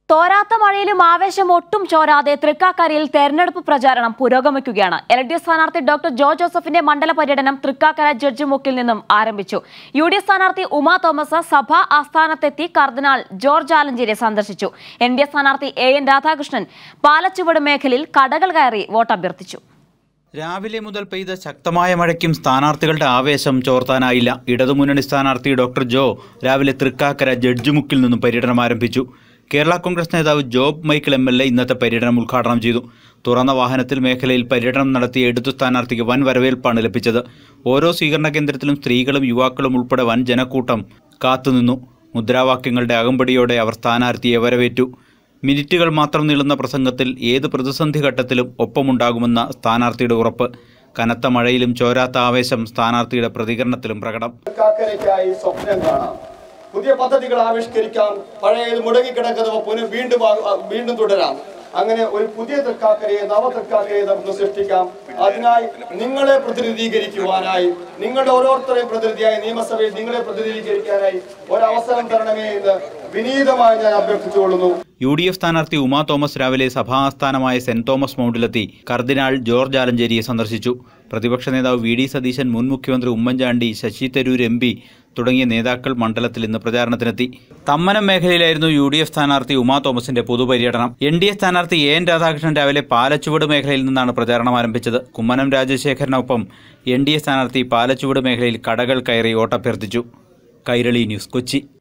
തോരാത്ത മഴയിലും ആവേശം ഒട്ടും ചോരാതെ തൃക്കാക്കരയിൽ തെരഞ്ഞെടുപ്പ് പ്രചാരണം പുരോഗമിക്കുകയാണ്. LDF സ്ഥാനാർത്ഥി ഡോക്ടർ ജോ ജോസഫിന്റെ മണ്ഡല പര്യടനം തൃക്കാക്കര ജഡ്ജിമുക്കിൽ നിന്നും ആരംഭിച്ചു. UDF സ്ഥാനാർത്ഥി ഉമാ തോമസ് സഭാ ആസ്ഥാനത്തെത്തി കർദിനാൾ ജോർജ് ആലഞ്ചേരിയെ സന്ദർശിച്ചു. NDF സ്ഥാനാർത്ഥി AN രാധാകൃഷ്ണൻ പാലച്ചുവട് മേഖലയിൽ കടകൾ കയറി വോട്ടഭ്യർത്ഥിച്ചു. രാവിലെ മുതൽ പെയ്ത ശക്തമായ മഴയ്ക്കും സ്ഥാനാർത്ഥികളുടെ ആവേശം ചോർത്താനായില്ല. ഇടതുമുന്നണി സ്ഥാനാർത്ഥി ഡോക്ടർ ജോ രാവിലെ തൃക്കാക്കര ജഡ്ജിമുക്കിൽ നിന്നും പര്യടനം ആരംഭിച്ചു. കേരള കോൺഗ്രസ് നേതാവ് ജോബ് മൈക്കിൾ MLA ഇന്നത്തെ പര്യടനം ഉദ്ഘാടനം ചെയ്തു. തുറന്ന വാഹനത്തിൽ മേഖലയിൽ പര്യടനം നടത്തിയ ഇടതു സ്ഥാനാർത്ഥിക്ക് വൻ വരവേൽപ്പാണ് ലഭിച്ചത്. ഓരോ സ്വീകരണ കേന്ദ്രത്തിലും സ്ത്രീകളും യുവാക്കളും ഉൾപ്പെടെ വൻ ജനക്കൂട്ടം കാത്തുനിന്നു. മുദ്രാവാക്യങ്ങളുടെ അകമ്പടിയോടെ അവർ സ്ഥാനാർത്ഥിയെ വരവേറ്റു. മിനിറ്റുകൾ മാത്രം നീളുന്ന പ്രസംഗത്തിൽ ഏത് പ്രതിസന്ധി ഘട്ടത്തിലും ഒപ്പമുണ്ടാകുമെന്ന സ്ഥാനാർത്ഥിയുടെ ഉറപ്പ്. കനത്ത മഴയിലും ചോരാത്ത ആവേശം സ്ഥാനാർത്ഥിയുടെ പ്രതികരണത്തിലും പ്രകടം. പുതിയ പദ്ധതികൾ ആവിഷ്കരിക്കാം, പഴയത് മുടങ്ങിക്കിടക്കുന്നവ വീണ്ടും തുടരാം. അങ്ങനെ ഒരു പുതിയ തൃക്കാക്കരയെ നവതൃക്കാക്കരയെ നമുക്ക് സൃഷ്ടിക്കാം. അതിനായി നിങ്ങളെ പ്രതിനിധീകരിക്കുവാനായി, നിങ്ങളുടെ ഓരോരുത്തരെയും പ്രതിനിധിയായി നിയമസഭയിൽ നിങ്ങളെ പ്രതിനിധീകരിക്കാനായി ഒരവസരം തരണമേ എന്ന് വിനീതമായി ഞാൻ അഭ്യർത്ഥിച്ചുകൊള്ളുന്നു. UDF സ്ഥാനാർത്ഥി ഉമാ തോമസ് രാവിലെ സഭാ ആസ്ഥാനമായ സെന്റ് തോമസ് മൗണ്ടിലെത്തി കർദിനാൾ ജോർജ് ആലഞ്ചേരിയെ സന്ദർശിച്ചു. പ്രതിപക്ഷ നേതാവ് VD സതീശൻ, മുൻ മുഖ്യമന്ത്രി ഉമ്മൻചാണ്ടി, ശശി തരൂർ MP തുടങ്ങിയ നേതാക്കൾ മണ്ഡലത്തിൽ ഇന്ന് പ്രചാരണത്തിനെത്തി. തമ്മനം മേഖലയിലായിരുന്നു UDF സ്ഥാനാർത്ഥി ഉമാ തോമസിന്റെ പൊതുപര്യടനം. NDA സ്ഥാനാർത്ഥി AN രാധാകൃഷ്ണൻ രാവിലെ പാലച്ചുവട് മേഖലയിൽ നിന്നാണ് പ്രചാരണം ആരംഭിച്ചത്. കുമ്മനം രാജശേഖരനൊപ്പം NDA സ്ഥാനാർത്ഥി പാലച്ചുവട് മേഖലയിൽ കടകൾ കയറി വോട്ടഭ്യർത്ഥിച്ചു. കൈരളി ന്യൂസ്, കൊച്ചി.